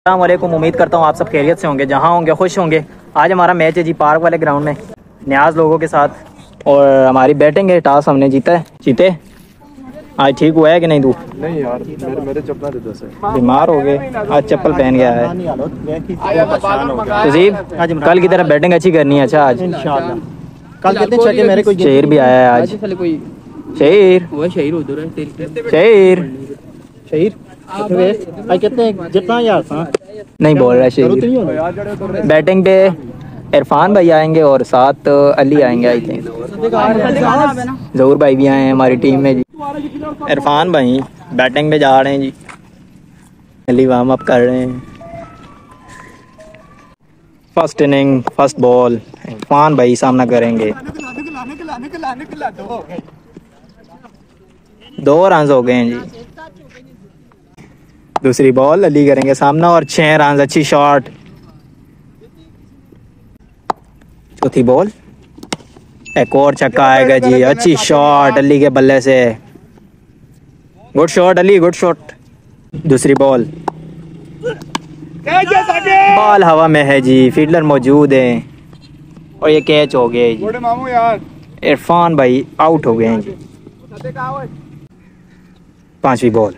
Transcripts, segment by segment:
अस्सलाम वालेकुम। उम्मीद करता हूँ आप सब खैरियत से होंगे, जहाँ होंगे खुश होंगे। आज हमारा मैच है जी पार्क वाले ग्राउंड में न्याज लोगों के साथ और हमारी बैटिंग है। टॉस हमने जीते। आज ठीक हुआ है कि नहीं? तू नहीं यार, मेरे चप्पल बीमार हो गए, आज चप्पल पहन गया है। तजीब कल की तरह बैटिंग अच्छी करनी है। अच्छा आज इंशाल्लाह कल कितने छक्के मेरे को शेर भी आया है आज। शेर आज कितने जितना यार था नहीं बोल रहा शेर। बैटिंग पे इरफान भाई आएंगे और साथ अली आएंगे। आई थिंक जहूर भाई भी आए हैं हमारी टीम में जी। इरफान भाई बैटिंग पे जा रहे हैं जी, अली वार्म अप कर रहे हैं। First inning first ball Irfan भाई सामना करेंगे। 2 रन हो गए हैं जी। दूसरी बॉल अली करेंगे सामना और 6 रन। अच्छी शॉट। चौथी बॉल एक और छक्का आएगा जी। अच्छी शॉट अली के बल्ले से। Good shot Ali, good shot. दूसरी बॉल बॉल हवा में है जी, फील्डर मौजूद है और ये कैच हो गया जी। इरफान भाई आउट हो गए हैं जी। 5वीं बॉल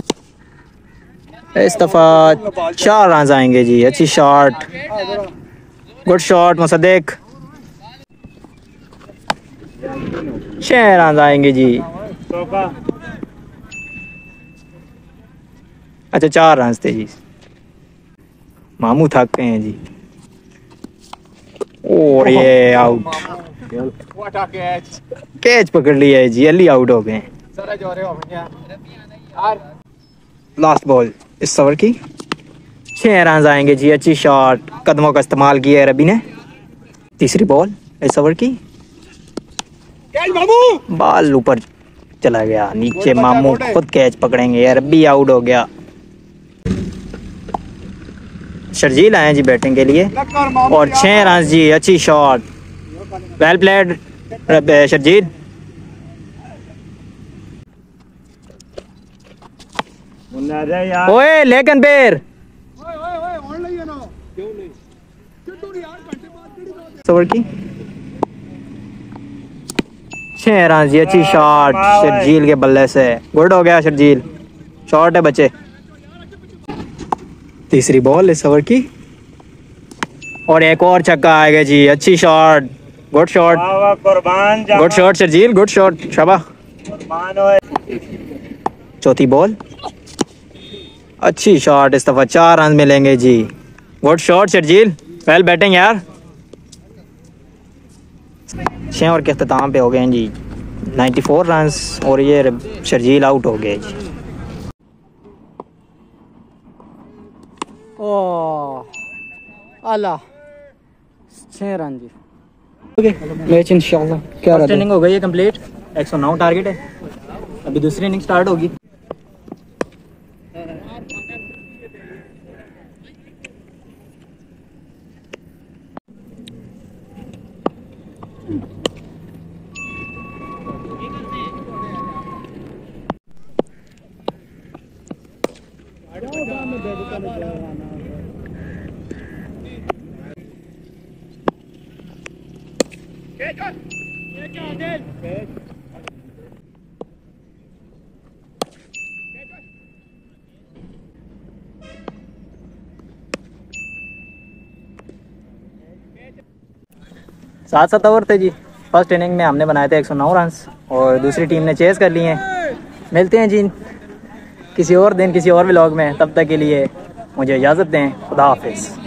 इस दफा 4 रन आएंगे जी। अच्छी shot, good shot Musaddiq. 6 run आएंगे जी। अच्छा 4 रन थे जी। मामू थक गए हैं जी और ये आउट। कैच पकड़ लिया है जी, अली आउट हो गए। लास्ट बॉल इस ओवर की 6 रन आएंगे जी। अच्छी शॉट, कदमों का इस्तेमाल किया है रबी ने। तीसरी बॉल इस ओवर की, बॉल ऊपर चला गया नीचे। मामू खुद कैच पकड़ेंगे, रबी आउट हो गया। शर्जील आए जी बैटिंग के लिए और 6 रन जी। अच्छी शॉट, वेल प्लेड शर्जील। ओए लेकिन पैर ओवर की 6 रन जी। अच्छी शॉट शर्जील के बल्ले से। गुड हो गया शर्जील। शॉट है बच्चे। तीसरी बॉल इस ओवर की और एक और छक्का आएगा जी। अच्छी shot, good shot, good shot Sharjeel, good shot शाबाश। चौथी बॉल अच्छी शॉट, इस दफा 4 रन मिलेंगे जी। Good shot Sharjeel, well batting यार। 6 ओवर के अख्ताम पे हो गए हैं जी। 94 रन और ये शर्जील आउट हो गए जी। आला 6 रन जी। मैच इंशाल्लाह क्या फर्स्ट इनिंग हो गई है कंप्लीट। 109 टारगेट है। अभी दूसरी इनिंग स्टार्ट होगी। सात over the ji. First inning में हमने बनाए थे 109 रन और दूसरी टीम ने चेस कर लिए हैं। मिलते हैं जी किसी और दिन किसी और व्लॉग में। तब तक के लिए मुझे इजाज़त दें। खुदा हाफिज़।